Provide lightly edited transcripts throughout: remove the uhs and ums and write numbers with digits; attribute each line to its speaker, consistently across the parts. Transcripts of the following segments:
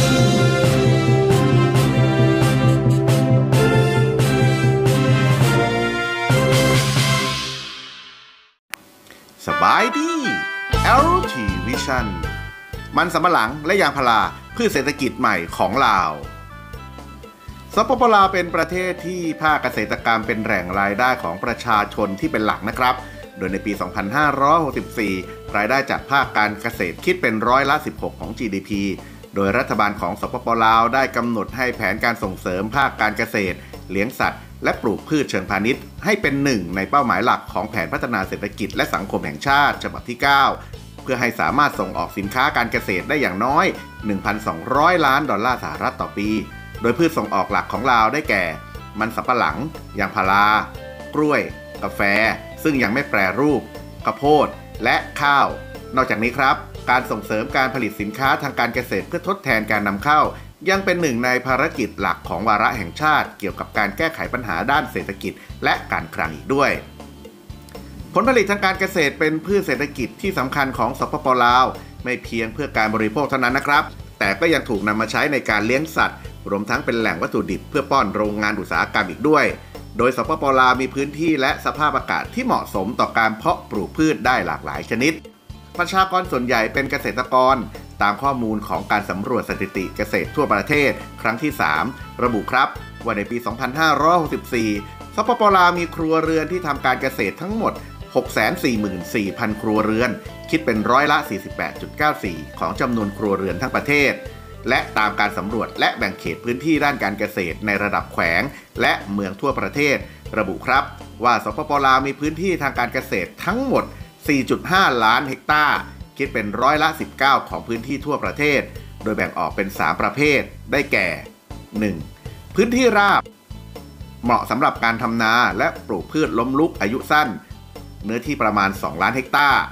Speaker 1: สบายดี LT Vision มันสำปะหลังและยางพาราพืชเศรษฐกิจใหม่ของลาวสปป.ลาวเป็นประเทศที่ภาคเกษตรกรรมเป็นแหล่งรายได้ของประชาชนที่เป็นหลักนะครับโดยในปี 2564 รายได้จากภาคการเกษตรคิดเป็นร้อยละ 16 ของ GDP โดยรัฐบาลของสปป.ลาวได้กำหนดให้แผนการส่งเสริมภาคการเกษตรเลี้ยงสัตว์และปลูกพืชเชิงพาณิชย์ให้เป็นหนึ่งในเป้าหมายหลักของแผนพัฒนาเศรษฐกิจและสังคมแห่งชาติฉบับที่ 9 เพื่อให้สามารถส่งออกสินค้าการเกษตรได้อย่างน้อย 1,200 ล้านดอลลาร์สหรัฐต่อปีโดยพืชส่งออกหลักของลาวได้แก่มันสำปะหลังยางพารากล้วยกาแฟซึ่งยังไม่แปรรูปข้าวโพดและข้าวนอกจากนี้ครับการส่งเสริมการผลิตสินค้าทางการเกษตรเพื่อทดแทนการนำเข้ายังเป็นหนึ่งในภารกิจหลักของวาระแห่งชาติเกี่ยวกับการแก้ไขปัญหาด้านเศรษฐกิจและการคลังอีกด้วยผลผลิตทางการเกษตรเป็นพืชเศรษฐกิจที่สำคัญของสปป.ลาวไม่เพียงเพื่อการบริโภคเท่านั้นนะครับแต่ก็ยังถูกนำมาใช้ในการเลี้ยงสัตว์รวมทั้งเป็นแหล่งวัตถุดิบเพื่อป้อนโรงงานอุตสาหกรรมอีกด้วยโดยสปป.ลาวมีพื้นที่และสภาพอากาศที่เหมาะสมต่อการเพาะปลูกพืชได้หลากหลายชนิดประชากรส่วนใหญ่เป็นเกษตรกรตามข้อมูลของการสำรวจสถิติเกษตรทั่วประเทศครั้งที่ 3 ระบุครับว่าในปี 2564 สปป.ลาวมีครัวเรือนที่ทำการเกษตรทั้งหมด 644,000 ครัวเรือนคิดเป็นร้อยละ 48.94 ของจำนวนครัวเรือนทั้งประเทศและตามการสำรวจและแบ่งเขตพื้นที่ด้านการเกษตรในระดับแขวงและเมืองทั่วประเทศระบุครับว่าสปป.ลาวมีพื้นที่ทางการเกษตรทั้งหมด 4.5 ล้านเฮกตาร์คิดเป็นร้อยละ 19 ของพื้นที่ทั่วประเทศโดยแบ่งออกเป็น 3 ประเภทได้แก่ 1. พื้นที่ราบเหมาะสำหรับการทำนาและปลูกพืชล้มลุกอายุสั้นเนื้อที่ประมาณ 2 ล้านเฮกตาร์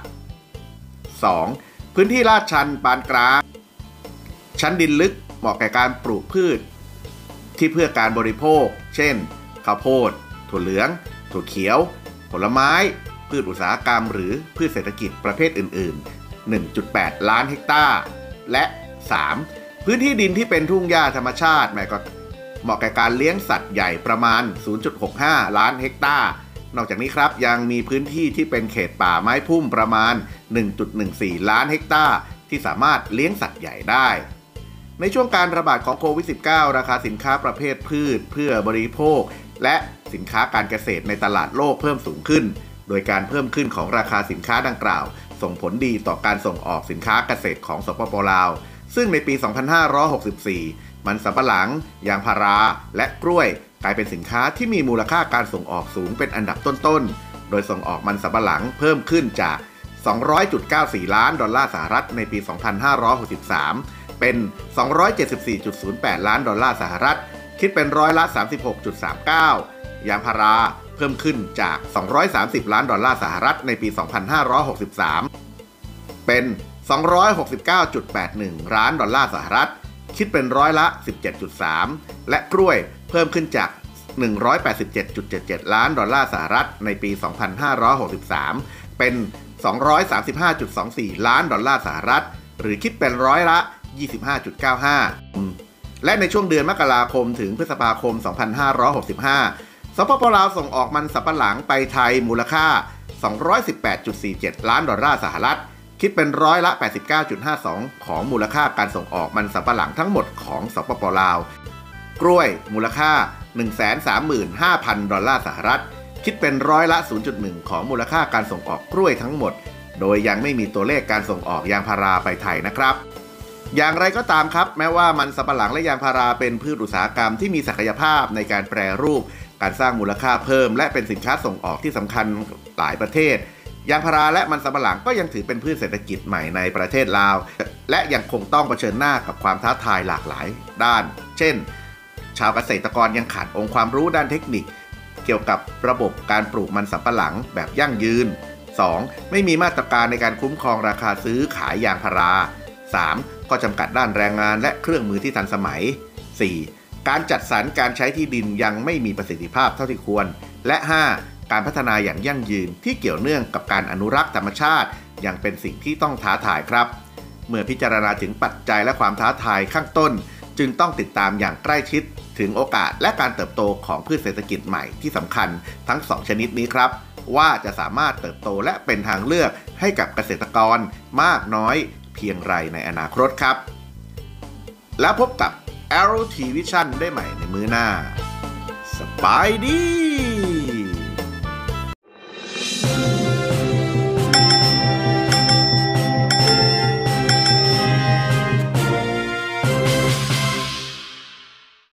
Speaker 1: 2. พื้นที่ลาดชันปานกลางชั้นดินลึกเหมาะแก่การปลูกพืชที่เพื่อการบริโภคเช่นข้าวโพดถั่วเหลืองถั่วเขียวผลไม้พืชอุตสาหกรรมหรือพืชเศรษฐกิจประเภทอื่นๆ 1.8 ล้านเฮกตาร์และ 3. พื้นที่ดินที่เป็นทุ่งหญ้าธรรมชาติเหมาะแก่การเลี้ยงสัตว์ใหญ่ประมาณ 0.65 ล้านเฮกตาร์นอกจากนี้ครับยังมีพื้นที่ที่เป็นเขตป่าไม้พุ่มประมาณ 1.14 ล้านเฮกตาร์ที่สามารถเลี้ยงสัตว์ใหญ่ได้ในช่วงการระบาดของโควิด -19 ราคาสินค้าประเภทพืชเพื่อบริโภคและสินค้าการเกษตรในตลาดโลกเพิ่มสูงขึ้นโดยการเพิ่มขึ้นของราคาสินค้าดังกล่าวส่งผลดีต่อการส่งออกสินค้าเกษตรของสปป.ลาวซึ่งในปี 2564 มันสำปะหลังยางพาราและกล้วยกลายเป็นสินค้าที่มีมูลค่าการส่งออกสูงเป็นอันดับต้นๆโดยส่งออกมันสำปะหลังเพิ่มขึ้นจาก 200.94 ล้านดอลลาร์สหรัฐในปี 2563 เป็น 274.08 ล้านดอลลาร์สหรัฐคิดเป็นร้อยละ 36.39 ยางพาราเพิ่มขึ้นจาก 230 ล้านดอลลาร์สหรัฐในปี 2563 เป็น 269.81 ล้านดอลลาร์สหรัฐคิดเป็นร้อยละ 17.3 และกล้วยเพิ่มขึ้นจาก 187.77 ล้านดอลลาร์สหรัฐในปี 2563 เป็น 235.24 ล้านดอลลาร์สหรัฐหรือคิดเป็นร้อยละ 25.95 และในช่วงเดือนมกราคมถึงพฤษภาคม 2565 สปป.ลาวส่งออกมันสำปะหลังไปไทยมูลค่า 218.47 ล้านดอลลาร์สหรัฐคิดเป็นร้อยละ 89.52 ของมูลค่าการส่งออกมันสำปะหลังทั้งหมดของสปป.ลาวกล้วยมูลค่า 135,000 ดอลลาร์สหรัฐคิดเป็นร้อยละ 0.1 ของมูลค่าการส่งออกกล้วยทั้งหมดโดยยังไม่มีตัวเลขการส่งออกยางพาราไปไทยนะครับอย่างไรก็ตามครับแม้ว่ามันสำปะหลังและยางพาราเป็นพืชอุตสาหกรรมที่มีศักยภาพในการแปรรูปการสร้างมูลค่าเพิ่มและเป็นสินค้าส่งออกที่สำคัญหลายประเทศยางพาราและมันสำปะหลังก็ยังถือเป็นพืชเศรษฐกิจใหม่ในประเทศลาวและยังคงต้องเผชิญหน้ากับความท้าทายหลากหลายด้านเช่นชาวเกษตรกรยังขาดองค์ความรู้ด้านเทคนิคเกี่ยวกับระบบการปลูกมันสำปะหลังแบบยั่งยืน 2. ไม่มีมาตรการในการคุ้มครองราคาซื้อขายยางพารา 3. ข้อจำกัดด้านแรงงานและเครื่องมือที่ทันสมัย 4. การจัดสรรการใช้ที่ดินยังไม่มีประสิทธิภาพเท่าที่ควรและ 5. การพัฒนาอย่างยั่งยืนที่เกี่ยวเนื่องกับการอนุรักษ์ธรรมชาติยังเป็นสิ่งที่ต้องท้าทายครับเมื่อพิจารณาถึงปัจจัยและความท้าทายข้างต้นจึงต้องติดตามอย่างใกล้ชิดถึงโอกาสและการเติบโตของพืชเศรษฐกิจใหม่ที่สำคัญทั้ง2ชนิดนี้ครับว่าจะสามารถเติบโตและเป็นทางเลือกให้กับเกษตรกรมากน้อยเพียงไรในอนาคตครับแล้วพบกับ LT Vision ได้ใหม่ในมื้อหน้าสบายดี